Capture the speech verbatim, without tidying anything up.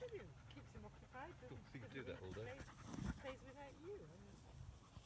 brilliant. Keeps him occupied. Cool. So you can do that all day.